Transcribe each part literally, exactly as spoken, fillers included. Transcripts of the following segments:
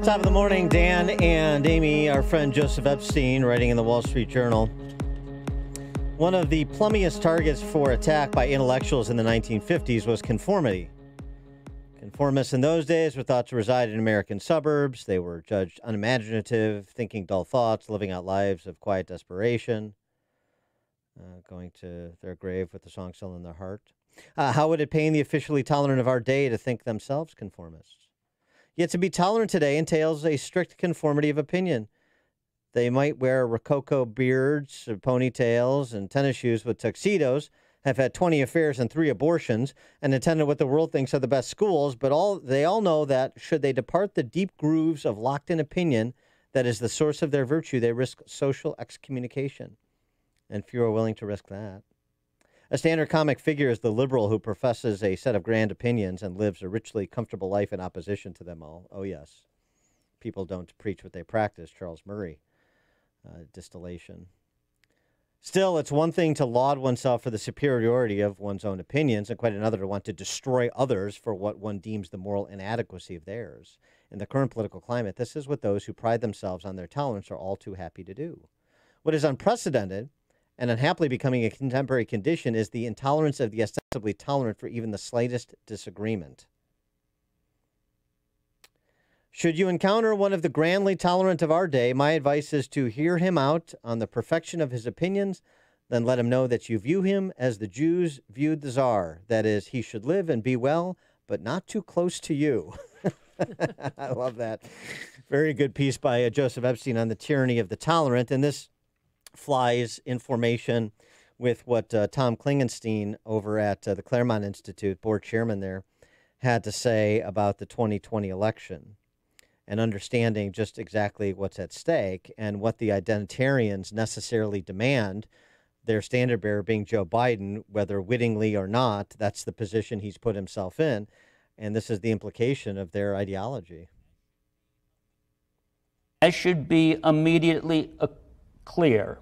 Top of the morning, Dan and Amy. Our friend Joseph Epstein, writing in the Wall Street Journal. One of the plummiest targets for attack by intellectuals in the nineteen fifties was conformity. Conformists in those days were thought to reside in American suburbs. They were judged unimaginative, thinking dull thoughts, living out lives of quiet desperation, uh, going to their grave with the song still in their heart. Uh, how would it pain the officially tolerant of our day to think themselves conformists? Yet to be tolerant today entails a strict conformity of opinion. They might wear rococo beards, ponytails, and tennis shoes with tuxedos, have had twenty affairs and three abortions, and attended what the world thinks are the best schools, but all they all know that should they depart the deep grooves of locked-in opinion that is the source of their virtue, they risk social excommunication. And few are willing to risk that. A standard comic figure is the liberal who professes a set of grand opinions and lives a richly comfortable life in opposition to them all. Oh, yes. People don't preach what they practice, Charles Murray. Uh, distillation. Still, it's one thing to laud oneself for the superiority of one's own opinions, and quite another to want to destroy others for what one deems the moral inadequacy of theirs. In the current political climate, this is what those who pride themselves on their tolerance are all too happy to do. What is unprecedented and unhappily becoming a contemporary condition is the intolerance of the ostensibly tolerant for even the slightest disagreement. Should you encounter one of the grandly tolerant of our day, my advice is to hear him out on the perfection of his opinions, then let him know that you view him as the Jews viewed the Tsar. That is, he should live and be well, but not too close to you. I love that. Very good piece by uh, Joseph Epstein on the tyranny of the tolerant. And this flies in formation with what uh, Tom Klingenstein over at uh, the Claremont Institute, board chairman there, had to say about the twenty twenty election and understanding just exactly what's at stake and what the identitarians necessarily demand, their standard bearer being Joe Biden, whether wittingly or not. That's the position he's put himself in, and this is the implication of their ideology. As should be immediately uh, clear,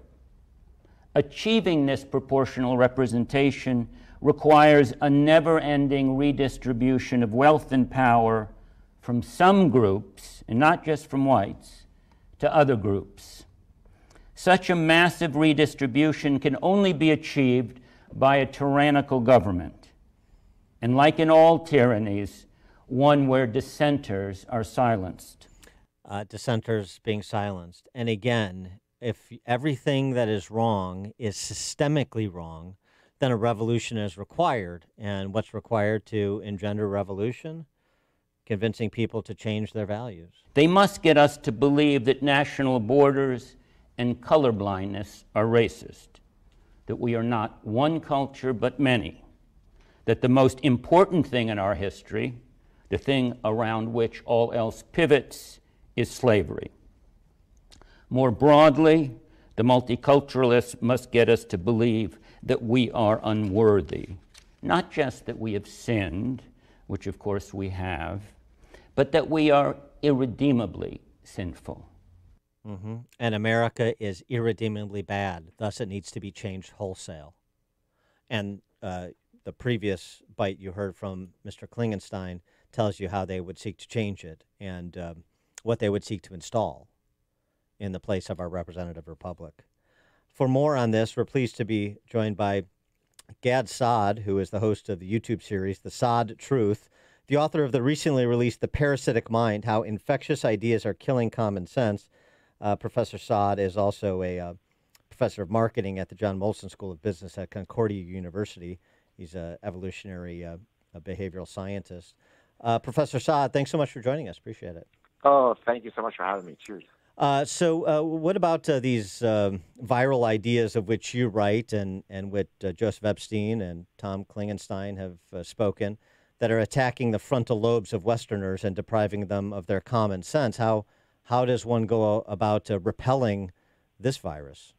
achieving this proportional representation requires a never-ending redistribution of wealth and power from some groups, and not just from whites, to other groups. Such a massive redistribution can only be achieved by a tyrannical government, and like in all tyrannies, one where dissenters are silenced. Uh, dissenters being silenced. And again, if everything that is wrong is systemically wrong, then a revolution is required. And what's required to engender revolution? Convincing people to change their values. They must get us to believe that national borders and colorblindness are racist, that we are not one culture but many, that the most important thing in our history, the thing around which all else pivots, is slavery. More broadly, the multiculturalists must get us to believe that we are unworthy, not just that we have sinned, which of course we have, but that we are irredeemably sinful. Mm-hmm. And America is irredeemably bad. Thus, it needs to be changed wholesale. And uh, the previous bite you heard from Mister Klingenstein tells you how they would seek to change it and um, what they would seek to install in the place of our representative republic. For more on this, we're pleased to be joined by Gad Saad, who is the host of the YouTube series, The Saad Truth, the author of the recently released The Parasitic Mind, How Infectious Ideas Are Killing Common Sense. Uh, Professor Saad is also a uh, professor of marketing at the John Molson School of Business at Concordia University. He's an evolutionary uh, a behavioral scientist. Uh, Professor Saad, thanks so much for joining us. Appreciate it. Oh, thank you so much for having me. Cheers. Uh, so uh, what about uh, these uh, viral ideas of which you write and, and what uh, Joseph Epstein and Tom Klingenstein have uh, spoken that are attacking the frontal lobes of Westerners and depriving them of their common sense? How, how does one go about uh, repelling this virus?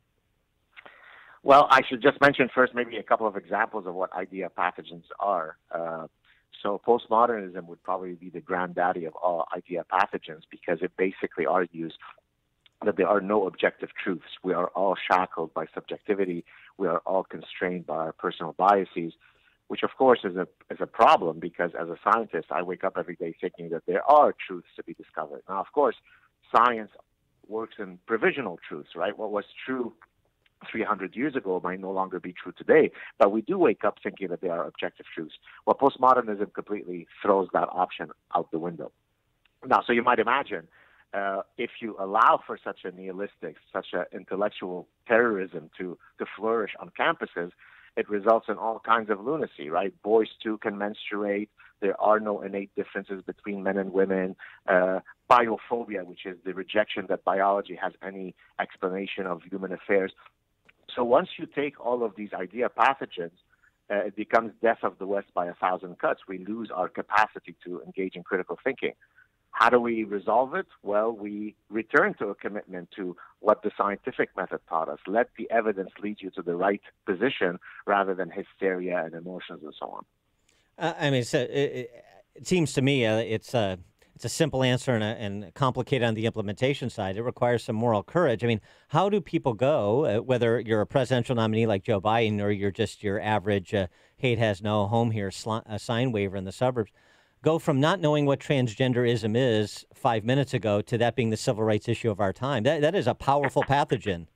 Well, I should just mention first maybe a couple of examples of what idea pathogens are. Uh, so postmodernism would probably be the granddaddy of all idea pathogens because it basically argues that there are no objective truths. We are all shackled by subjectivity. We are all constrained by our personal biases. which of course is a is a problem because as a scientist, I wake up every day thinking that there are truths to be discovered. Now, of course, science works in provisional truths, right? What was true three hundred years ago might no longer be true today, but we do wake up thinking that they are objective truths. Well, postmodernism completely throws that option out the window. Now, so you might imagine, uh, if you allow for such a nihilistic, such an intellectual terrorism to, to flourish on campuses, it results in all kinds of lunacy, right? Boys, too, can menstruate. There are no innate differences between men and women. Uh, biophobia, which is the rejection that biology has any explanation of human affairs. So once you take all of these idea pathogens, uh, it becomes death of the West by a thousand cuts. We lose our capacity to engage in critical thinking. How do we resolve it? Well, we return to a commitment to what the scientific method taught us. Let the evidence lead you to the right position rather than hysteria and emotions and so on. Uh, I mean, it's a, it, it seems to me uh, it's a it's a simple answer and, a, and complicated on the implementation side. It requires some moral courage. I mean, how do people go, uh, whether you're a presidential nominee like Joe Biden or you're just your average uh, hate has no home here sl- a sign waver in the suburbs, go from not knowing what transgenderism is five minutes ago to that being the civil rights issue of our time? That that is a powerful pathogen.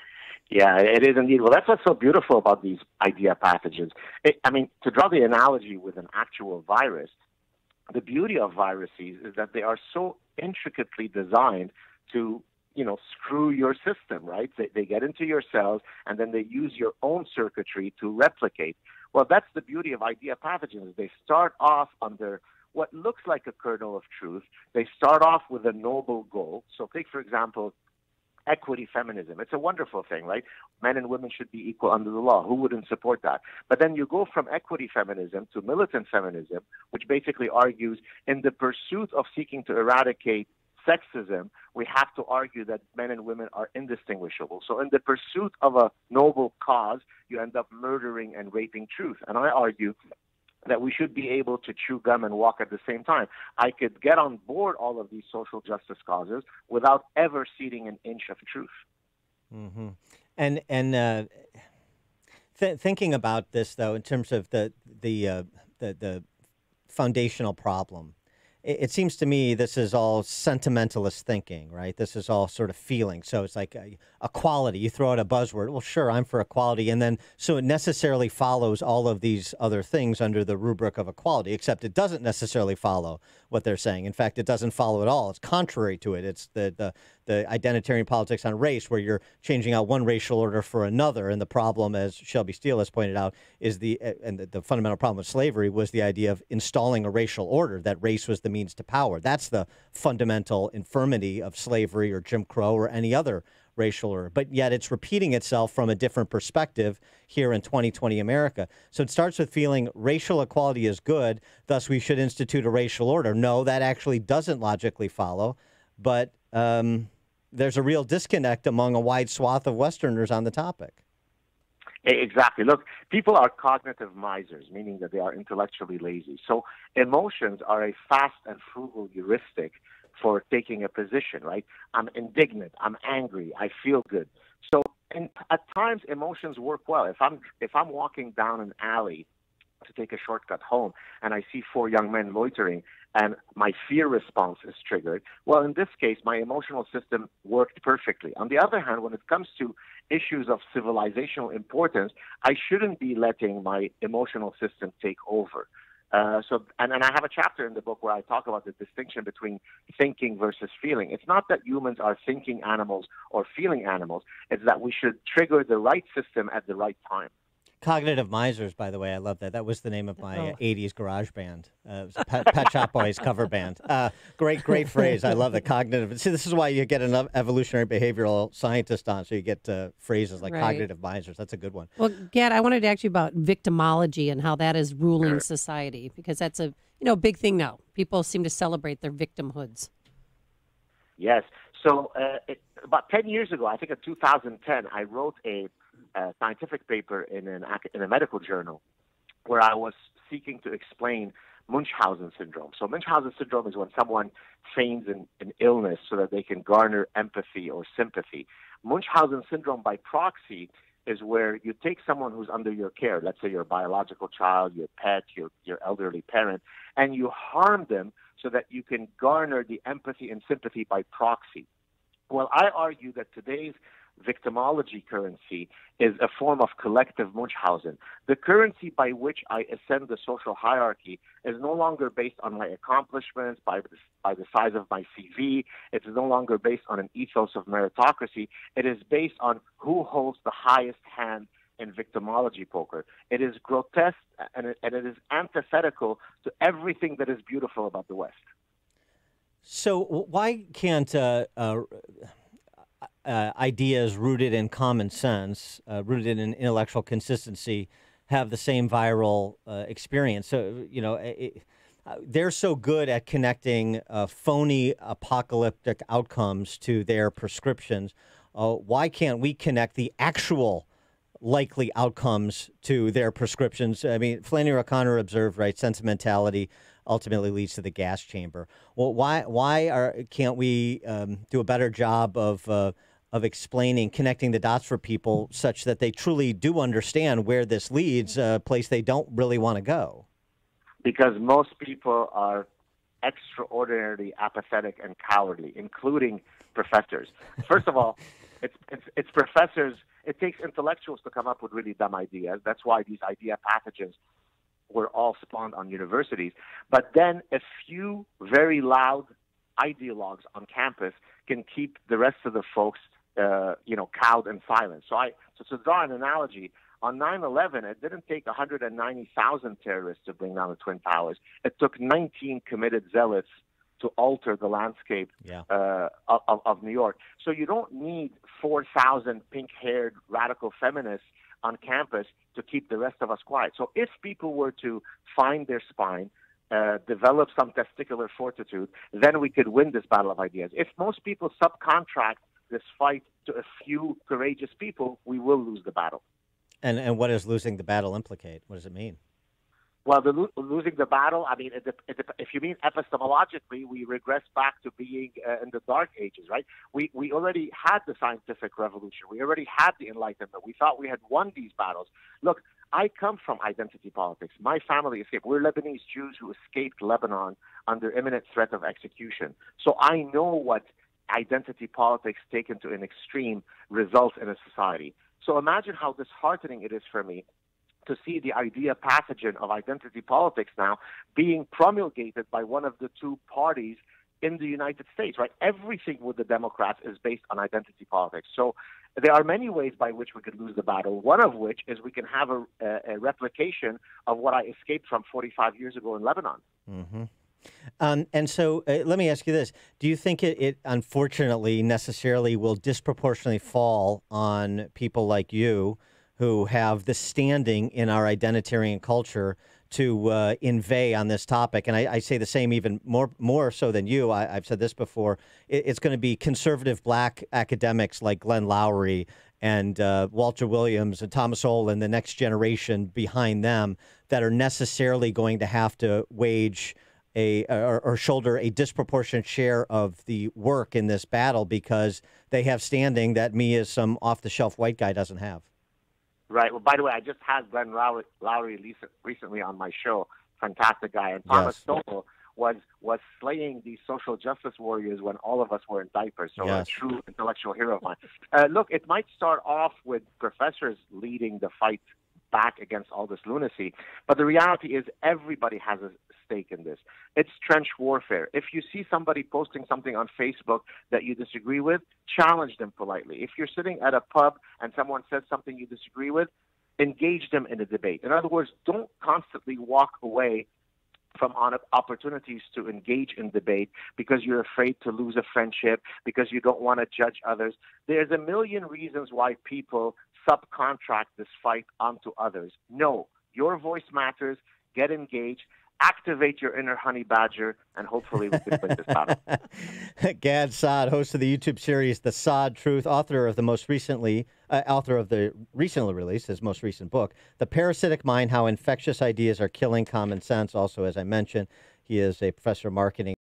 Yeah, it is indeed. Well, that's what's so beautiful about these idea pathogens. It, I mean, to draw the analogy with an actual virus, the beauty of viruses is that they are so intricately designed to, you know, screw your system, right? They, they get into your cells and then they use your own circuitry to replicate. Well, that's the beauty of idea pathogens. They start off under what looks like a kernel of truth. They start off with a noble goal. So take, for example, equity feminism. It's a wonderful thing, right? Men and women should be equal under the law. Who wouldn't support that? But then you go from equity feminism to militant feminism, which basically argues in the pursuit of seeking to eradicate sexism, we have to argue that men and women are indistinguishable. So in the pursuit of a noble cause, you end up murdering and raping truth. And I argue that we should be able to chew gum and walk at the same time. I could get on board all of these social justice causes without ever ceding an inch of truth. Mm-hmm. And and uh, th- thinking about this, though, in terms of the the uh, the, the foundational problem, it, it seems to me this is all sentimentalist thinking, right? This is all sort of feeling. So it's like a, equality. You throw out a buzzword. Well, sure, I'm for equality, and then so it necessarily follows all of these other things under the rubric of equality. Except it doesn't necessarily follow what they're saying. In fact, it doesn't follow at all. It's contrary to it. It's the the the identitarian politics on race, where you're changing out one racial order for another. And the problem, as Shelby Steele has pointed out, is the and the, the fundamental problem with slavery was the idea of installing a racial order, that race was the means to power. That's the fundamental infirmity of slavery or Jim Crow or any other racial order. But yet it's repeating itself from a different perspective here in twenty twenty America. So it starts with feeling racial equality is good, thus we should institute a racial order. No, that actually doesn't logically follow. But um, there's a real disconnect among a wide swath of Westerners on the topic. Exactly. Look, people are cognitive misers, meaning that they are intellectually lazy. So emotions are a fast and frugal heuristic for taking a position, right? I'm indignant. I'm angry. I feel good. So and at times, emotions work well. If I'm if I'm walking down an alley to take a shortcut home and I see four young men loitering and my fear response is triggered, well, in this case, my emotional system worked perfectly. On the other hand, when it comes to issues of civilizational importance, I shouldn't be letting my emotional system take over. Uh, so, and, and I have a chapter in the book where I talk about the distinction between thinking versus feeling. It's not that humans are thinking animals or feeling animals. It's that we should trigger the right system at the right time. Cognitive Misers, by the way, I love that. That was the name of my Oh. uh, eighties garage band. Uh, it was a Pet, Pet Shop Boys cover band. Uh, great, great phrase. I love the cognitive. See, this is why you get an ev- evolutionary behavioral scientist on, so you get uh, phrases like Right. cognitive misers. That's a good one. Well, Gad, I wanted to ask you about victimology and how that is ruling society, because that's a you know big thing now. People seem to celebrate their victimhoods. Yes. So uh, it, about ten years ago, I think in two thousand ten, I wrote a, a scientific paper in an ac- in a medical journal where I was seeking to explain Munchausen syndrome. So Munchausen syndrome is when someone feigns an, an illness so that they can garner empathy or sympathy. Munchausen syndrome by proxy is where you take someone who's under your care, let's say your biological child, your pet, your, your elderly parent, and you harm them so that you can garner the empathy and sympathy by proxy. Well, I argue that today's victimology currency is a form of collective Munchausen. The currency by which I ascend the social hierarchy is no longer based on my accomplishments, by the, by the size of my C V. It's no longer based on an ethos of meritocracy. It is based on who holds the highest hand in victimology poker. It is grotesque and it, and it is antithetical to everything that is beautiful about the West. So why can't uh, uh, uh, ideas rooted in common sense, uh, rooted in intellectual consistency, have the same viral uh, experience? So, you know, it, uh, they're so good at connecting uh, phony apocalyptic outcomes to their prescriptions. Uh, why can't we connect the actual likely outcomes to their prescriptions? I mean, Flannery O'Connor observed, right, sentimentality ultimately leads to the gas chamber. Well, why why are can't we um, do a better job of uh, of explaining, connecting the dots for people such that they truly do understand where this leads, a place they don't really want to go? Because most people are extraordinarily apathetic and cowardly, including professors. First of all, it's, it's, it's professors. It takes intellectuals to come up with really dumb ideas. That's why these idea pathogens were all spawned on universities. But then a few very loud ideologues on campus can keep the rest of the folks, uh, you know, cowed and silent. So I, so to draw an analogy, on nine eleven, it didn't take one hundred ninety thousand terrorists to bring down the Twin Towers. It took nineteen committed zealots to alter the landscape yeah. uh, of, of New York. So you don't need four thousand pink-haired radical feminists on campus to keep the rest of us quiet. So if people were to find their spine, uh, develop some testicular fortitude, then we could win this battle of ideas. If most people subcontract this fight to a few courageous people, we will lose the battle. And and what does losing the battle implicate? What does it mean? Well, the lo- losing the battle, I mean, it, it, if you mean epistemologically, we regress back to being uh, in the Dark Ages, right? We we already had the scientific revolution. We already had the Enlightenment. We thought we had won these battles. Look, I come from identity politics. My family escaped. We're Lebanese Jews who escaped Lebanon under imminent threat of execution. So I know what identity politics taken to an extreme results in a society. So imagine how disheartening it is for me to see the idea pathogen of identity politics now being promulgated by one of the two parties in the United States, right? Everything with the Democrats is based on identity politics. So there are many ways by which we could lose the battle, one of which is we can have a, a, a replication of what I escaped from forty-five years ago in Lebanon. Mm-hmm. Um, and so uh, let me ask you this. Do you think it, it unfortunately necessarily will disproportionately fall on people like you who have the standing in our identitarian culture to uh, inveigh on this topic? And I, I say the same even more more so than you. I, I've said this before. It, it's going to be conservative black academics like Glenn Loury and uh, Walter Williams and Thomas Sowell and the next generation behind them that are necessarily going to have to wage a or, or shoulder a disproportionate share of the work in this battle because they have standing that me as some off-the-shelf white guy doesn't have. Right. Well, by the way, I just had Glenn Loury, Loury recently on my show. Fantastic guy. And Thomas Yes. Sowell was was slaying these social justice warriors when all of us were in diapers. So Yes. a true intellectual hero of mine. Uh, look, it might start off with professors leading the fight back against all this lunacy, but the reality is everybody has a stake in this. It's trench warfare. If you see somebody posting something on Facebook that you disagree with, challenge them politely. If you're sitting at a pub and someone says something you disagree with, engage them in a debate. In other words, don't constantly walk away from on opportunities to engage in debate because you're afraid to lose a friendship, because you don't want to judge others. There's a million reasons why people subcontract this fight onto others. No, your voice matters. Get engaged. Activate your inner honey badger, and hopefully we can win this battle. Gad Saad, host of the YouTube series The Saad Truth, author of the most recently, uh, author of the recently released, his most recent book, The Parasitic Mind: How Infectious Ideas Are Killing Common Sense. Also, as I mentioned, he is a professor of marketing